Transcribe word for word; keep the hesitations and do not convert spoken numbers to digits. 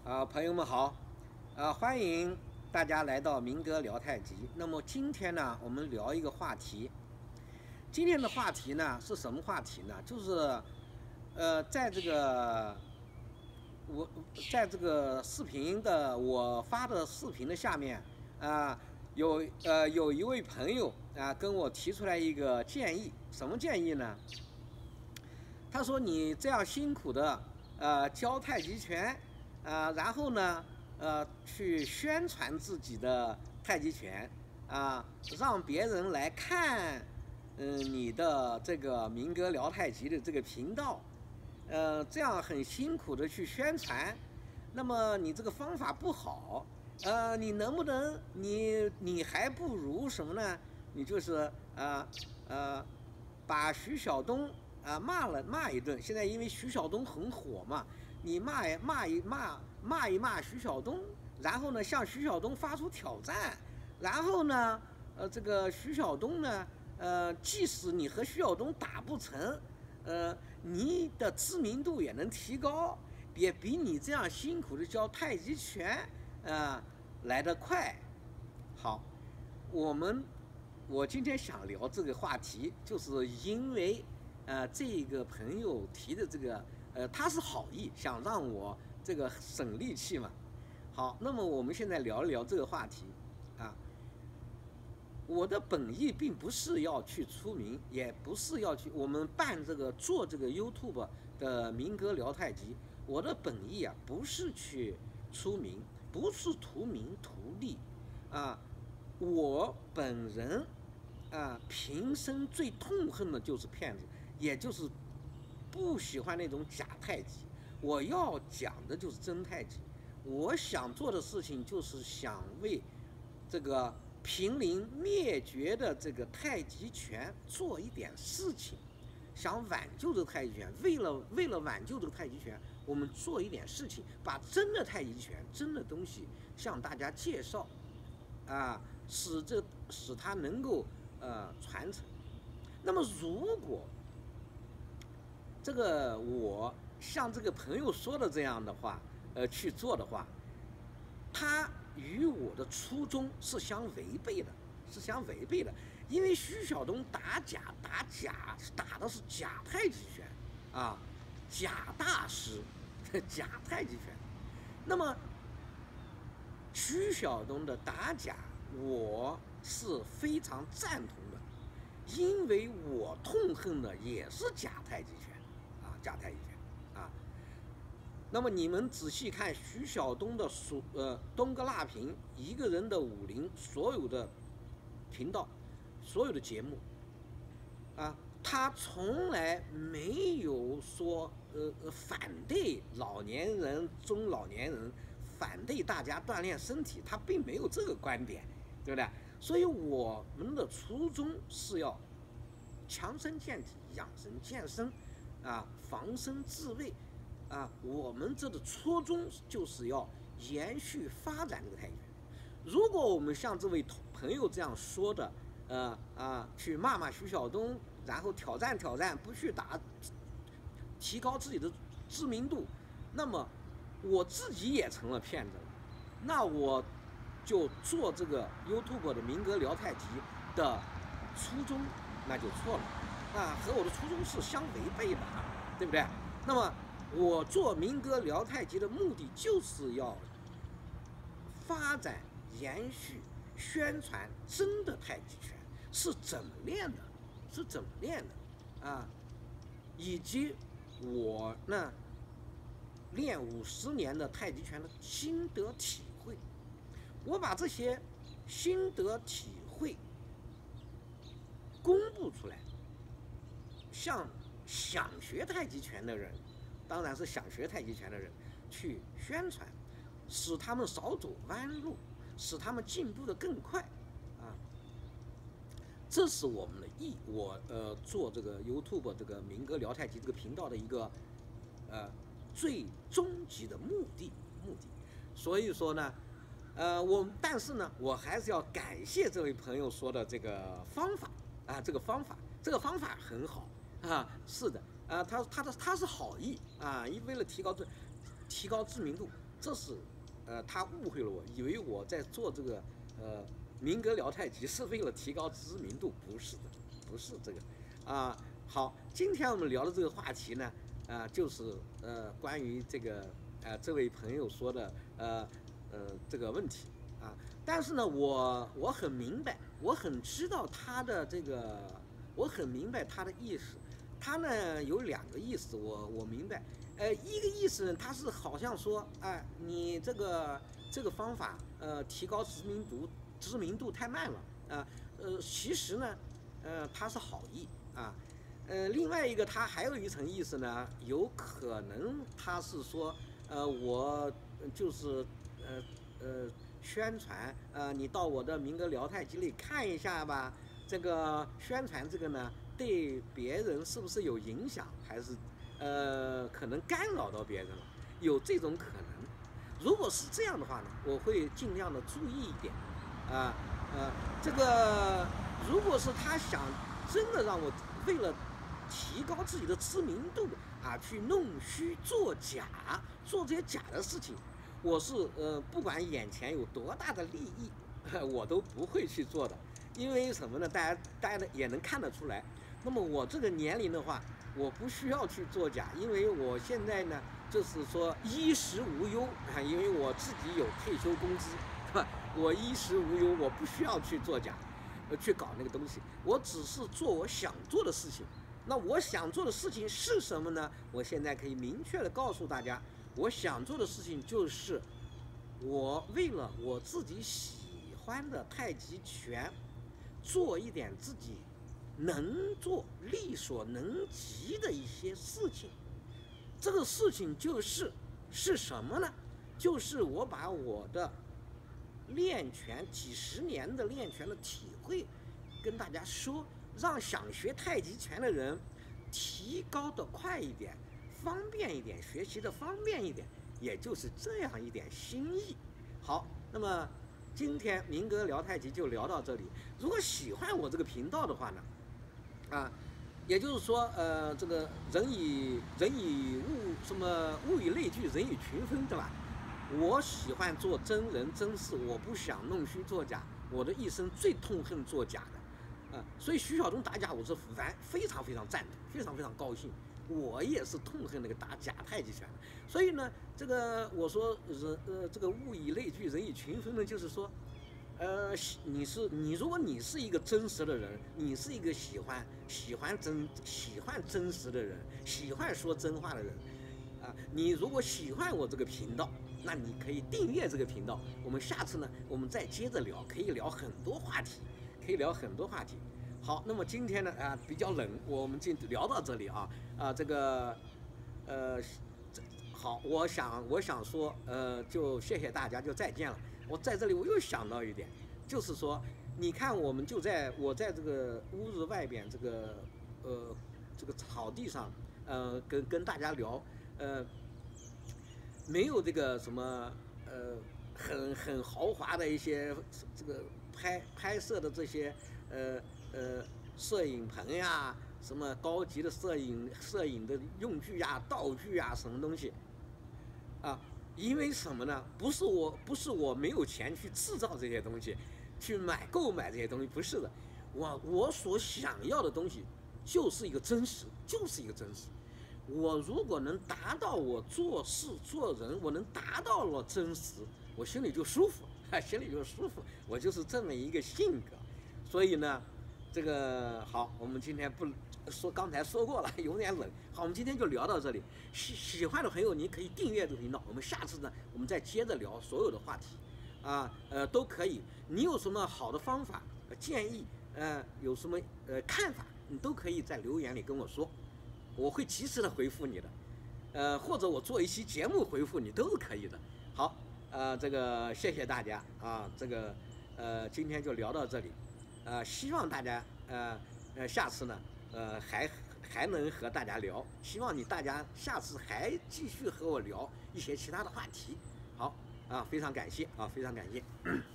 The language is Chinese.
啊，朋友们好，啊，欢迎大家来到民歌聊太极。那么今天呢，我们聊一个话题。今天的话题呢是什么话题呢？就是，呃，在这个我在这个视频的我发的视频的下面啊，有呃有一位朋友啊跟我提出来一个建议，什么建议呢？他说你这样辛苦的呃教太极拳。呃，然后呢，呃，去宣传自己的太极拳，啊、呃，让别人来看，嗯、呃，你的这个民歌聊太极的这个频道，呃，这样很辛苦的去宣传，那么你这个方法不好，呃，你能不能，你你还不如什么呢？你就是呃呃，把徐晓东啊、呃、骂了骂一顿，现在因为徐晓东很火嘛。你骂骂一骂骂一骂徐晓东，然后呢向徐晓东发出挑战，然后呢，呃，这个徐晓东呢，呃，即使你和徐晓东打不成，呃，你的知名度也能提高，也比你这样辛苦的教太极拳，呃，来得快。好，我们我今天想聊这个话题，就是因为呃这个朋友提的这个。呃，他是好意，想让我这个省力气嘛。好，那么我们现在聊一聊这个话题啊。我的本意并不是要去出名，也不是要去我们办这个做这个 YouTube 的民歌聊太极。我的本意啊，不是去出名，不是图名图利啊。我本人啊，平生最痛恨的就是骗子，也就是。不喜欢那种假太极，我要讲的就是真太极。我想做的事情就是想为这个濒临灭绝的这个太极拳做一点事情，想挽救这个太极拳。为了为了挽救这个太极拳，我们做一点事情，把真的太极拳、真的东西向大家介绍，啊，使这使它能够呃传承。那么如果这个我像这个朋友说的这样的话，呃，去做的话，他与我的初衷是相违背的，是相违背的。因为徐晓东打假打假打的是假太极拳啊，假大师，假太极拳。那么徐晓东的打假，我是非常赞同的，因为我痛恨的也是假太极拳。假太极拳啊，那么你们仔细看徐晓东的所呃东哥辣评一个人的武林所有的频道，所有的节目啊，他从来没有说呃反对老年人、中老年人，反对大家锻炼身体，他并没有这个观点，对不对？所以我们的初衷是要强身健体、养生健身。啊，防身自卫，啊，我们这个初衷就是要延续发展这个太极拳。如果我们像这位朋友这样说的，呃啊，去骂骂徐晓东，然后挑战挑战，不去打，提高自己的知名度，那么我自己也成了骗子了。那我就做这个 YouTube 的民歌聊太极的初衷，那就错了。啊，和我的初衷是相违背的，对不对？那么我做民歌聊太极的目的就是要发展、延续、宣传真的太极拳是怎么练的，是怎么练的啊，以及我呢练五十年的太极拳的心得体会，我把这些心得体会公布出来。向想学太极拳的人，当然是想学太极拳的人去宣传，使他们少走弯路，使他们进步的更快啊！这是我们的意，我呃做这个 YouTube 这个民歌聊太极这个频道的一个呃最终极的目的目的。所以说呢，呃我但是呢，我还是要感谢这位朋友说的这个方法啊，这个方法，这个方法很好。啊，是的，啊，他他的他是好意啊，为了提高这提高知名度， 这是呃他误会了我，以为我在做这个呃民歌聊太极是为了提高知名度，不是的，不是这个啊。好，今天我们聊的这个话题呢，啊、呃，就是呃关于这个呃这位朋友说的呃呃这个问题啊。但是呢，我我很明白，我很知道他的这个，我很明白他的意思。他呢有两个意思，我我明白。呃，一个意思呢，他是好像说，哎、呃，你这个这个方法，呃，提高知名度知名度太慢了啊。呃, 呃，其实呢，呃，他是好意啊。呃，另外一个他还有一层意思呢，有可能他是说，呃，我就是呃呃宣传，呃，你到我的民歌聊太极里看一下吧。这个宣传这个呢，对别人是不是有影响，还是呃可能干扰到别人了？有这种可能。如果是这样的话呢，我会尽量的注意一点，啊呃，这个如果是他想真的让我为了提高自己的知名度啊，去弄虚作假，做这些假的事情，我是呃不管眼前有多大的利益，我都不会去做的。因为什么呢？大家大家也能看得出来。那么我这个年龄的话，我不需要去作假，因为我现在呢，就是说衣食无忧啊，因为我自己有退休工资，我衣食无忧，我不需要去作假，呃，去搞那个东西，我只是做我想做的事情。那我想做的事情是什么呢？我现在可以明确的告诉大家，我想做的事情就是，我为了我自己喜欢的太极拳，做一点自己能做、力所能及的一些事情。这个事情就是是什么呢？就是我把我的练拳几十年的练拳的体会跟大家说，让想学太极拳的人提高的快一点，方便一点，学习的方便一点，也就是这样一点心意。好，那么今天民歌聊太极就聊到这里。如果喜欢我这个频道的话呢，啊，也就是说，呃，这个人以人以物什么物以类聚，人以群分，对吧？我喜欢做真人真事，我不想弄虚作假。我的一生最痛恨作假的，啊，所以徐晓东打假我是非非常非常赞同，非常非常高兴。我也是痛恨那个打假太极拳的。所以呢，这个我说人呃这个物以类聚，人以群分呢，就是说，呃，你是你如果你是一个真实的人，你是一个喜欢喜欢真喜欢真实的人，喜欢说真话的人，啊，你如果喜欢我这个频道，那你可以订阅这个频道。我们下次呢，我们再接着聊，可以聊很多话题，可以聊很多话题。好，那么今天呢，啊、呃、比较冷，我们就聊到这里啊啊、呃、这个呃好，我想我想说呃就谢谢大家，就再见了。我在这里我又想到一点，就是说，你看我们就在我在这个屋子外边这个呃这个草地上，呃跟跟大家聊，呃。没有这个什么呃很很豪华的一些这个拍拍摄的这些呃呃摄影棚呀，什么高级的摄影摄影的用具呀、道具呀，什么东西啊？因为什么呢？不是我不是我没有钱去制造这些东西，去买购买这些东西，不是的。我我所想要的东西就是一个真实，就是一个真实。我如果能达到我做事做人，我能达到了真实，我心里就舒服，心里就舒服。我就是这么一个性格，所以呢，这个好，我们今天不说，刚才说过了，有点冷。好，我们今天就聊到这里。喜喜欢的朋友，你可以订阅这个频道。我们下次呢，我们再接着聊所有的话题，啊呃都可以。你有什么好的方法、建议，呃有什么呃看法，你都可以在留言里跟我说。我会及时的回复你的，呃，或者我做一期节目回复你都是可以的。好，呃，这个谢谢大家啊，这个呃今天就聊到这里，呃，希望大家呃呃下次呢呃还还能和大家聊，希望你大家下次还继续和我聊一些其他的话题。好啊，非常感谢啊，非常感谢。